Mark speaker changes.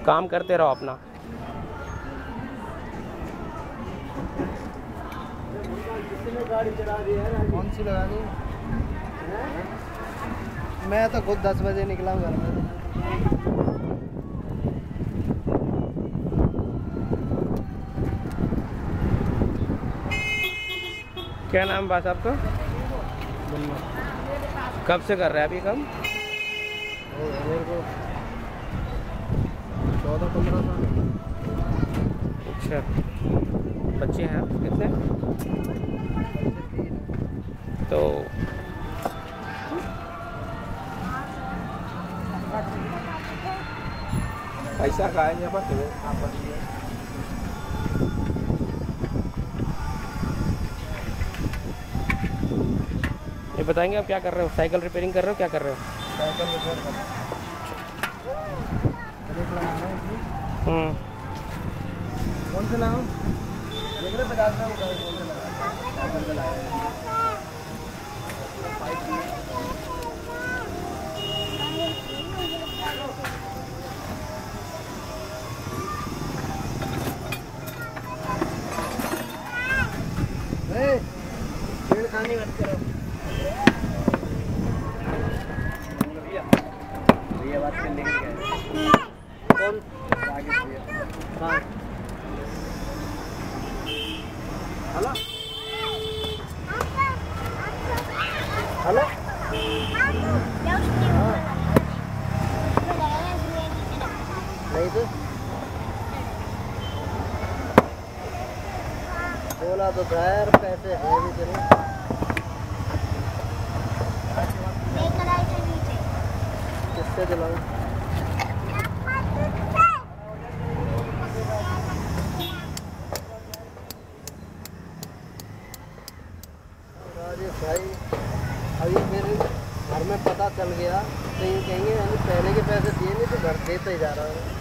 Speaker 1: काम करते रहो अपना।
Speaker 2: कौन सी लगा दी? मैं तो खुद 10 बजे निकला हूँ घर में।
Speaker 1: क्या नाम बात आपका? कब से कर रहे हैं आप ये काम?
Speaker 2: मेरे को 14-15 साल।
Speaker 1: अच्छा, बच्चे हैं आप कितने? तो
Speaker 2: पैसा खाएंगे पर
Speaker 1: ये बताएंगे आप क्या कर रहे हो? साइकिल रिपेयरिंग कर रहे हो, क्या कर रहे हो?
Speaker 2: साइकिल रिपेयर कर रहा हूँ। कौन से नाम? देख रहे 50 नाम कौन से लगा? छेड़खानी मत करो भैया, बात करने के लिए। कौन? आगे भैया। हाँ हेलो हेलो। नहीं तो बोला तो यार, पैसे है भी चले। किससे दिलाऊं? राजेश भाई, अभी मेरे घर में पता चल गया तो ये कहेंगे पहले के पैसे दिए नहीं तो घर देते ही जा रहा है।